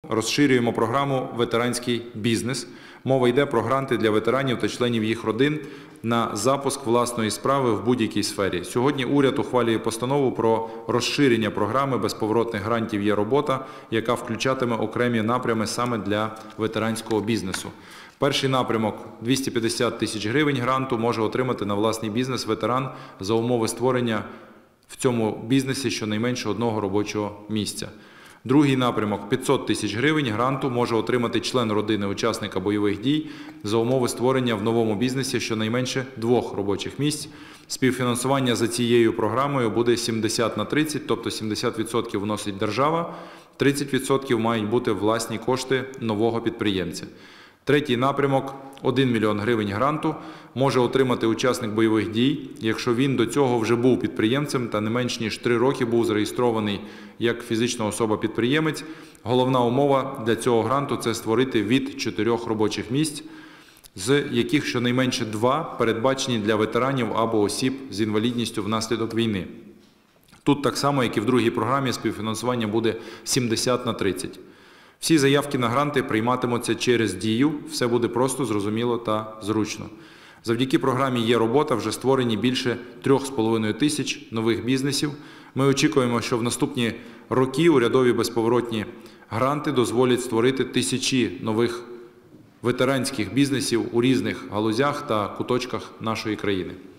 розширюємо програму «Ветеранський бізнес». Мова йде про гранти для ветеранів та членів їх родин на запуск власної справи в будь-якій сфері. Сьогодні уряд ухвалює постанову про розширення програми безповоротних грантів «Є робота», яка включатиме окремі напрями саме для ветеранського бізнесу. Перший напрямок – 250 тисяч гривень гранту може отримати на власний бізнес ветеран за умови створення в цьому бізнесі щонайменше одного робочого місця. Другий напрямок – 500 тисяч гривень гранту може отримати член родини учасника бойових дій за умови створення в новому бізнесі щонайменше 2 робочих місць. Співфінансування за цією програмою буде 70/30, тобто 70% вносить держава, 30% мають бути власні кошти нового підприємця. Третій напрямок – 1 мільйон гривень гранту може отримати учасник бойових дій, якщо він до цього вже був підприємцем та не менш ніж 3 роки був зареєстрований як фізична особа-підприємець. Головна умова для цього гранту – це створити від 4 робочих місць, з яких щонайменше 2 передбачені для ветеранів або осіб з інвалідністю внаслідок війни. Тут так само, як і в другій програмі, співфінансування буде 70/30. Всі заявки на гранти прийматимуться через Дію, все буде просто, зрозуміло та зручно. Завдяки програмі «Є робота» вже створені більше 3,5 тисяч нових бізнесів. Ми очікуємо, що в наступні роки урядові безповоротні гранти дозволять створити тисячі нових ветеранських бізнесів у різних галузях та куточках нашої країни.